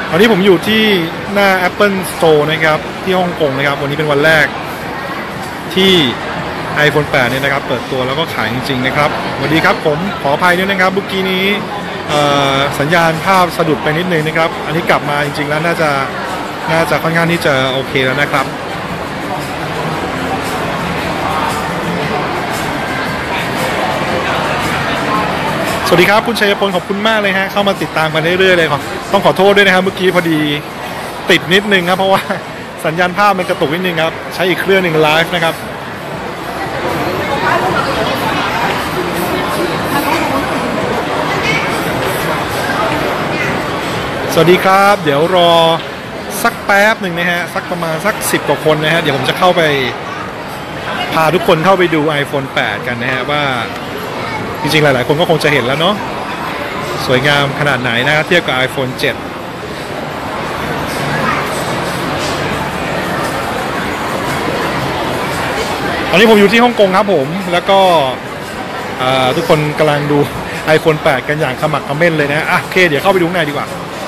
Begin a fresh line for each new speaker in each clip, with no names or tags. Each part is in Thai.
ตอนนี้ผมอยู่ที่หน้า Apple Store นะครับที่ฮ่องกงนะครับวันนี้เป็นวันแรกที่ iPhone 8เนี่ยนะครับเปิดตัวแล้วก็ขายจริงๆนะครับสวัสดีครับผมขออภัยด้วยนะครับเมื่อกี้นี้สัญญาณภาพสะดุดไปนิดนึงนะครับอันนี้กลับมาจริงๆแล้วน่าจะค่อนข้างที่จะโอเคแล้วนะครับสวัสดีครับคุณชัยพลขอบคุณมากเลยฮะเข้ามาติดตามกันเรื่อยๆเลยครับต้องขอโทษด้วยนะครับเมื่อกี้พอดีติดนิดนึงครับเพราะว่าสัญญาณภาพมันกระตุกนิดนึงครับใช้อีกเครื่องหนึ่งไลฟ์นะครับสวัสดีครับเดี๋ยวรอสักแป๊บหนึ่งนะฮะสักประมาณสัก10กว่าคนนะฮะเดี๋ยวผมจะเข้าไปพาทุกคนเข้าไปดู iPhone 8กันนะฮะว่าจริงๆหลายๆคนก็คงจะเห็นแล้วเนาะสวยงามขนาดไหนนะครับเทียบกับ iPhone 7ตอนนี้ผมอยู่ที่ฮ่องกงครับผมแล้วก็ทุกคนกำลังดู iPhone 8กันอย่างขมักเขม้นเลยนะโอเคเดี๋ยวเข้าไปดูข้างในดีกว่า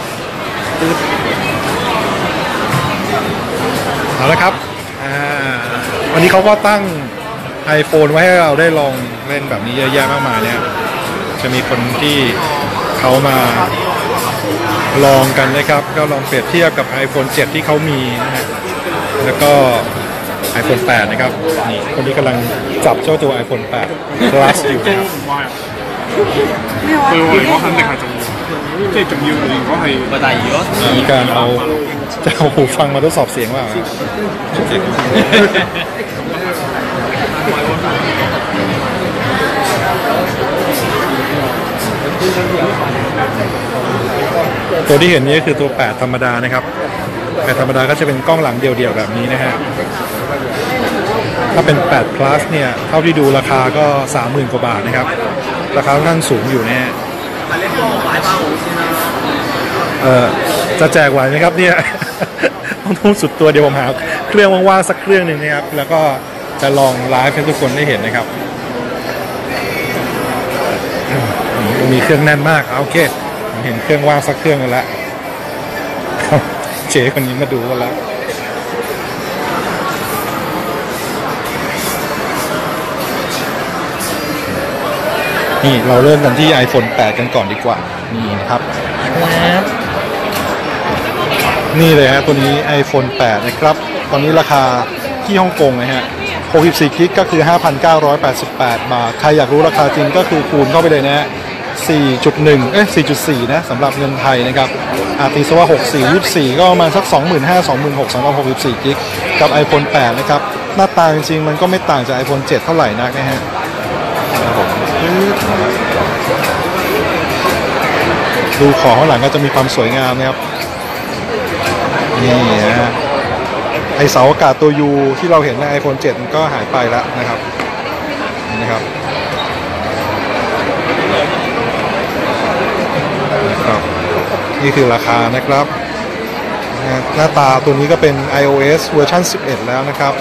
เอาละครับวันนี้เขาก็ตั้ง iPhone ไว้ให้เราได้ลองเล่นแบบนี้เยอะแยะมากมายเนี่ยจะมีคนที่เขามาลองกันนะครับก็ลองเปรียบเทียบกับ iPhone 7 ที่เขามีนะฮะแล้วก็ iPhone 8 นะครับนี่คนนี้กำลังจับเจ้าตัว iPhone 8 Plus อยู่นะครับ
對我嚟講肯定係重要，即係重要。如果係
但係如果
มีการเอาหูฟังมาทดสอบเสียงว่าตัวที่เห็นนี้คือตัว8ธรรมดานะครับ8ธรรมดาก็จะเป็นกล้องหลังเดี่ยวๆแบบนี้นะฮะถ้าเป็น8 plus เนี่ยเท่าที่ดูราคาก็ 30,000 กว่าบาทนะครับราคาค่อนข้างสูงอยู่นะฮะจะแจกไหวไหมครับเนี่ยต้องทุ่มสุดตัวเดี๋ยวผมหาเครื่องว่างๆสักเครื่องหนึ่งนะครับแล้วก็จะลองไลฟ์ให้ทุกคนได้เห็นนะครับมีเครื่องแน่นมากโอเคเห็นเครื่องว่างสักเครื่องแล้วเจ๊คนนี้มาดูกันแล้วนี่เราเริ่มกันที่ iPhone 8 กันก่อนดีกว่านี่นะครับนี่เลยฮะตัวนี้ iPhone 8 นะครับตอนนี้ราคาที่ฮ่องกงนะฮะ64 กิกก็คือ 5,988 บาทใครอยากรู้ราคาจริงก็คือคูณเข้าไปเลยนะฮะ4.4 นะสำหรับเงินไทยนะครับตีซะว่า64ก็ประมาณสัก 25,000 26,000 สำหรับ64 กิกกับ iPhone 8 นะครับหน้าตาจริงๆมันก็ไม่ต่างจาก iPhone 7 เท่าไหร่นักนะฮะดูของข้างหลังก็จะมีความสวยงามนะครับนี่นะไอเสาอากาศตัว U ที่เราเห็นใน iPhone 7 มันก็หายไปแล้วนะครับนี่คือราคานะครับหน้าตาตัวนี้ก็เป็น iOS เวอร์ชัน11 แล้วนะครับ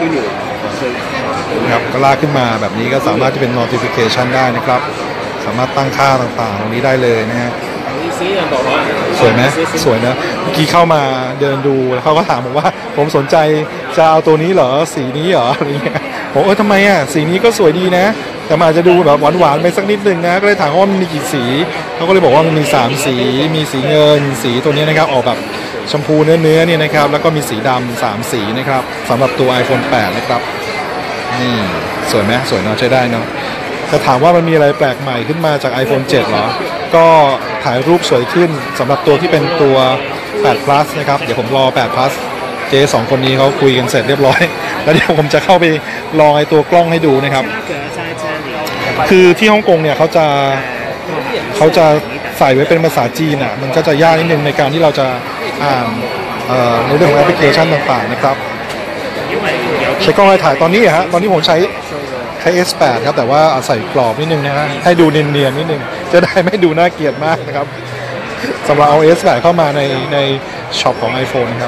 ก็ลากขึ้นมาแบบนี้ก็สามารถจะเป็น notification ได้นะครับสามารถตั้งค่าต่างๆตรงนี้ได้เลยนะฮะสวยไหมสวยนะเมื่อกี้เข้ามาเดินดูแล้วเขาก็ถามผมว่าผมสนใจจะเอาตัวนี้เหรอสีนี้เหรออะไรเงี้ยผมทำไมสีนี้ก็สวยดีนะแต่มันอาจจะดูแบบหวานๆไปสักนิดนึงนะก็เลยถามว่ามันมีกี่สีเขาก็เลยบอกว่ามันมี3สีมีสีเงินสีตัวนี้นะครับออกแบบชมพูเนื้อเนี่ยนะครับแล้วก็มีสีดำ3สีนะครับสำหรับตัว iPhone 8 นะครับนี่สวยไหมสวยเนาะใช้ได้เนาะจะถามว่ามันมีอะไรแปลกใหม่ขึ้นมาจาก iPhone 7 เหรอก็ถ่ายรูปสวยขึ้นสำหรับตัวที่เป็นตัว8 plus นะครับเดี๋ยวผมรอ8 plus เจ๊2คนนี้เขาคุยกันเสร็จเรียบร้อยแล้วเดี๋ยวผมจะเข้าไปลองไอ้ตัวกล้องให้ดูนะครับคือที่ฮ่องกงเนี่ยเขาจะใส่ไว้เป็นภาษาจีนมันก็จะยากนิดนึงในการที่เราจะอ่านในเรื่องของแอปพลิเคชันต่างๆนะครับใช้กล้องอะไรถ่ายตอนนี้ตอนนี้ผมใช้ S8 ครับแต่ว่าใส่กรอบนิดนึงนะฮะให้ดูเนียนๆนิดนึงจะได้ไม่ดูน่าเกลียดมากนะครับสำหรับเอา S8 เข้ามาในช็อปของ iPhone นะครับ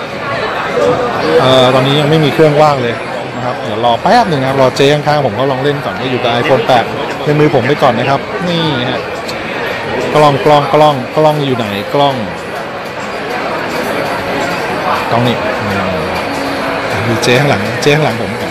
ตอนนี้ยังไม่มีเครื่องว่างเลยนะครับเดี๋ยวรอแป๊บหนึ่งนะครับรอเจ๊ข้างๆผมก็ลองเล่นก่อนก็อยู่กับ iPhone 8 ในมือผมไปก่อนนะครับนี่ฮะกล้องอยู่ไหนกล้องกล้องนี่ดูเจ๊ข้างหลังผมก่อน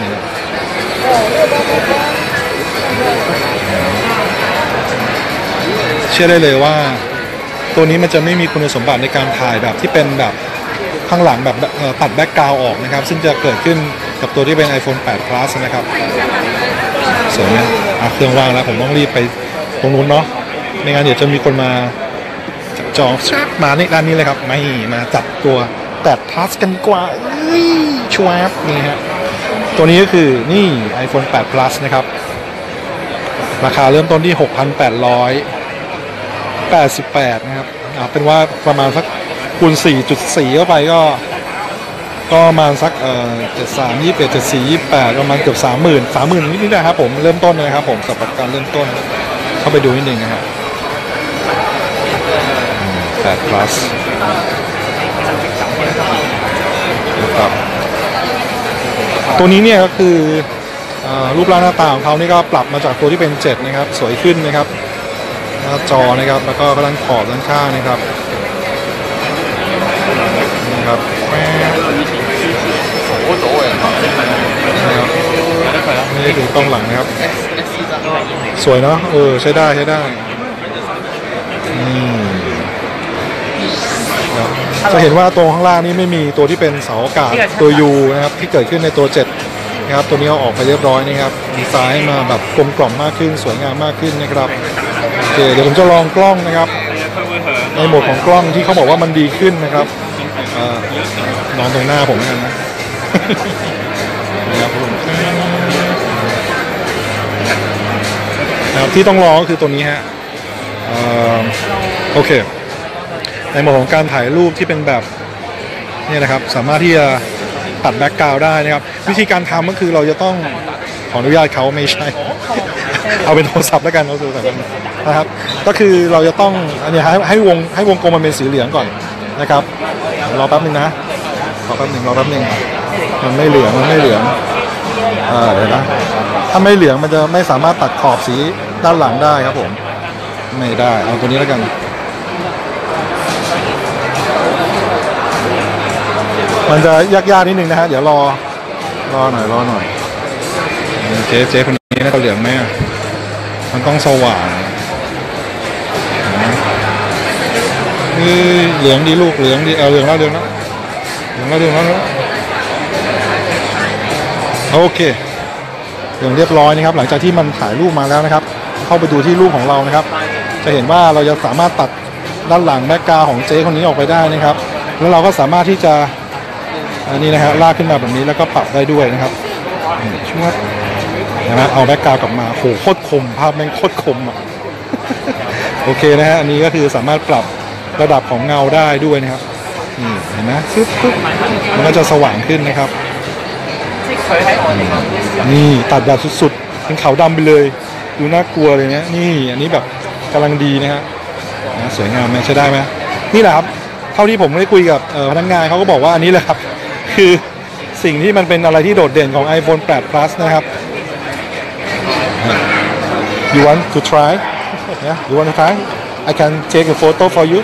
เชื่อได้เลยว่าตัวนี้มันจะไม่มีคุณสมบัติในการถ่ายแบบที่เป็นแบบข้างหลังแบบตัดแบ็กกราวด์ออกนะครับซึ่งจะเกิดขึ้นกับตัวที่เป็น iPhone 8 Plus นะครับสวยไหมเครื่องว่างแล้วผมต้องรีบไปตรงนู้นเนาะไม่งั้นเดี๋ยวจะมีคนมาจองมาในด้านนี้เลยครับไม่มาจับตัว8 Plus กันกว่าชวบนี่ฮะตัวนี้ก็คือนี่ iPhone 8 Plus นะครับราคาเริ่มต้นที่ 6,888 นะครับเป็นว่าประมาณสักคูณ 4.4 เข้าไปก็ประมาณสัก73 21 74 28ประมาณเกือบ 30,000 นิดๆนะครับผมเริ่มต้นนะครับผมสำหรับการเริ่มต้นเข้าไปดูนิดนึงนะครับ8 plus นะครับตัวนี้เนี่ยก็คือรูปร่างหน้าตาของเขานี่ก็ปรับมาจากตัวที่เป็น7นะครับสวยขึ้นนะครับหน้าจอนะครับแล้วก็ด้านขอบด้านข้างนะครับนะครับไม่ได้ถึงตรงหลังนะครับสวยเนาะใช้ได้จะเห็นว่าตรงข้างล่างนี้ไม่มีตัวที่เป็นเสาอากาศตัว U นะครับที่เกิดขึ้นในตัว7นะครับตัวนี้เอาออกไปเรียบร้อยนะครับดีไซน์มาแบบกลมกล่อมมากขึ้นสวยงามมากขึ้นนะครับโอเคเดี๋ยวผมจะลองกล้องนะครับในโหมดของกล้องที่เขาบอกว่ามันดีขึ้นนะครับนอนตรงหน้าผมนะนะครับที่ต้องรอก็คือตัวนี้ฮะโอเคในโหมดของการถ่ายรูปที่เป็นแบบนี่นะครับสามารถที่จะตัดแบ็กกราวด์ได้นะครับวิธีการทำก็คือเราจะต้องขออนุญาตเขาไม่ใช่ เอาเป็นโทรศัพท์แล้วกันเอาโทรศัพท์นะครับก็คือเราจะต้องอันนี้ให้วงกลมมันเป็นสีเหลืองก่อนนะครับรอแป๊บนึงนะรอแป๊บนึงมันไม่เหลืองเดี๋ยวนะถ้าไม่เหลืองมันจะไม่สามารถตัดขอบสีด้านหลังได้ครับผมไม่ได้เอาตัวนี้แล้วกันมันจะยากนิดนึงนะฮะเดี๋ยวรอหน่อยเจ๊คนนี้น่าจะเหลืองไหมมันต้องสว่างเหลืองดีลูกเหลืองดีเหลืองแล้วโอเคเหลืองเรียบร้อยนะครับหลังจากที่มันถ่ายรูปมาแล้วนะครับเข้าไปดูที่รูปของเรานะครับจะเห็นว่าเราจะสามารถตัดด้านหลังแบ็คกราวด์ของเจ๊คนนี้ออกไปได้นะครับแล้วเราก็สามารถที่จะอันนี้นะฮะลากขึ้นมาแบบนี้แล้วก็ปรับได้ด้วยนะครับช่วยนะเอาแบ็คกราวด์กลับมาโหโคตรคมภาพแม่งโคตรคมโอเคนะฮะอันนี้ก็คือสามารถปรับระดับของเงาได้ด้วยนะครับนี่เห็นไหมปึ๊บมันก็จะสว่างขึ้นนะครับนี่ตัดแบบสุดๆเป็นขาวดำไปเลยดูน่ากลัวเลยนะนี่อันนี้แบบกำลังดีนะฮะสวยงามไหมใช้ได้ไหมนี่แหละครับเท่าที่ผมได้คุยกับพนักงานเขาก็บอกว่าอันนี้แหละครับคือสิ่งที่มันเป็นอะไรที่โดดเด่นของ iPhone 8 Plus นะครับ You want to try? Yeah, you want to try? I can take a photo for you.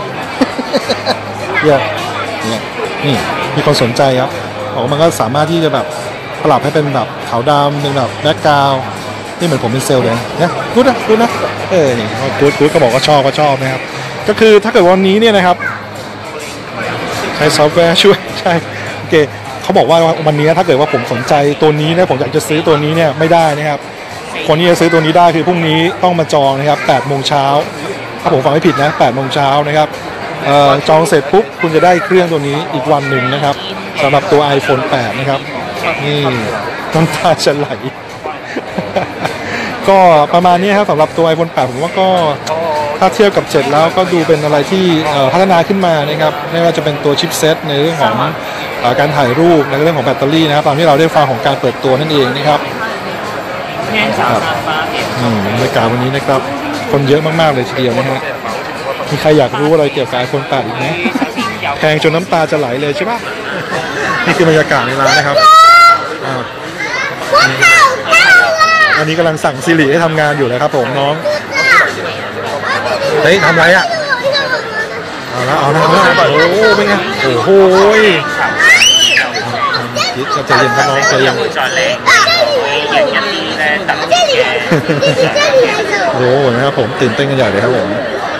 Yeah, นี่มีคนสนใจครับมันก็สามารถที่จะแบบปรับให้เป็นแบบขาวดำเป็นแบบแบ็คกราวด์นี่เหมือนผมเป็นเซลล์เลยนะกูดนะนี่กูดก็บอกว่าชอบนะครับก็คือถ้าเกิดวันนี้เนี่ยนะครับใช้ซอฟต์แวร์ช่วยใช่โอเคเขาบอกว่าวันนี้ถ้าเกิดว่าผมสนใจตัวนี้นะผมอยากจะซื้อตัวนี้เนี่ยไม่ได้นะครับคนที่จะซื้อตัวนี้ได้คือพรุ่งนี้ต้องมาจองนะครับ8 โมงเช้าถ้าผมฟังไม่ผิดนะ8 โมงเช้านะครับจองเสร็จปุ๊บคุณจะได้เครื่องตัวนี้อีกวันหนึ่งนะครับสำหรับตัว iPhone 8 นะครับนี่น้ำตาจะไหล ก็ประมาณนี้ครับสำหรับตัว iPhone 8 ผมว่าก็ถ้าเทียบกับ7แล้วก็ดูเป็นอะไรที่พัฒนาขึ้นมานะครับไม่ว่าจะเป็นตัวชิปเซตในเรื่องของการถ่ายรูปในเรื่องของแบตเตอรี่นะครับตามที่เราได้ฟังของการเปิดตัวนั่นเองนะครับบรรยากาศวันนี้นะครับคนเยอะมากๆเลยทีเดียวนะฮะมีใครอยากรู้อะไรเกี่ยวกับ iPhone 8 อีกไหมแพงจนน้ำตาจะไหลเลยใช่ปะนี่คือบรรยากาศในร้านนะครับอันนี้กำลังสั่งซิริให้ทำงานอยู่นะครับผมน้องเฮ้ยทำไรอ่ะเอาละโอ้โหเป็นไงโอ้โหจะเย็นครับน้องจะเย็นโอ้โหนะครับผมตื่นเต้นกันใหญ่เลยครับผม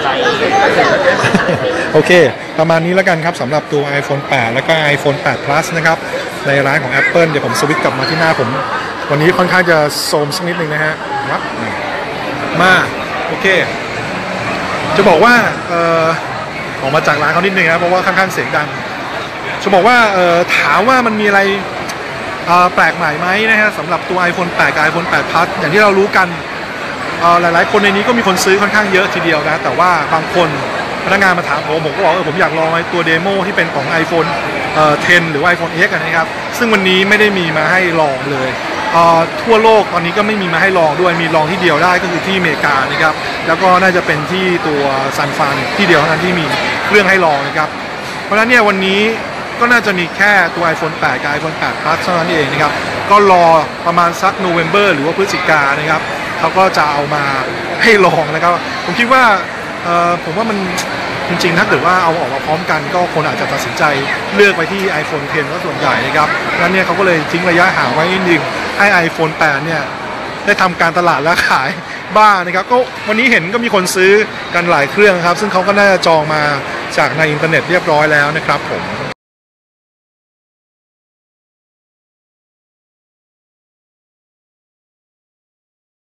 โอเคประมาณนี้แล้วกันครับสำหรับตัว iPhone 8 แล้วก็ iPhone 8 Plus นะครับในร้านของ Apple เดี๋ยวผมสวิตช์กลับมาที่หน้าผมวันนี้ค่อนข้างจะโซมสักนิดนึงนะฮะมาโอเคจะบอกว่าออกมาจากร้านเขานิดนึงนะเพราะว่าค่อนข้างเสียงดังจะบอกว่าถามว่ามันมีอะไรแปลกใหม่ไหมนะฮะสำหรับตัว iPhone 8 กับ iPhone 8 Plus อย่างที่เรารู้กันหลายๆคนในนี้ก็มีคนซื้อค่อนข้างเยอะทีเดียวนะแต่ว่าบางคนพนักงานมาถามผมก็บอกผมอยากลองไอ้ตัวเดโมที่เป็นของ iPhone 10 หรือว่า iPhone X นะครับซึ่งวันนี้ไม่ได้มีมาให้ลองเลยทั่วโลกตอนนี้ก็ไม่มีมาให้ลองด้วยมีลองที่เดียวได้ก็คือที่อเมริกานะครับแล้วก็น่าจะเป็นที่ตัวซันฟรานที่เดียวเท่านั้นที่มีเครื่องให้ลองนะครับเพราะฉะนั้นเนี่ยวันนี้ก็น่าจะมีแค่ตัว iPhone 8 กับ iPhone 8 Plus เท่านั้นเองนะครับก็รอประมาณสักโนเวมเบอร์หรือว่าพฤศจิกายนนะครับเขาก็จะเอามาให้ลองนะครับผมคิดว่าผมว่ามันจริงๆถ้าเกิดว่าเอาออกมาพร้อมกันก็คนอาจจะตัดสินใจเลือกไปที่ iPhone 10 ก็ส่วนใหญ่นะครับแล้วเนี่ยเขาก็เลยทิ้งระยะห่างไว้นิดนึงให้ iPhone 8 เนี่ยได้ทำการตลาดและขายบ้างนะครับก็วันนี้เห็นก็มีคนซื้อกันหลายเครื่องครับซึ่งเขาก็น่าจะจองมาจากในอินเทอร์เน็ตเรียบร้อยแล้วนะครับผม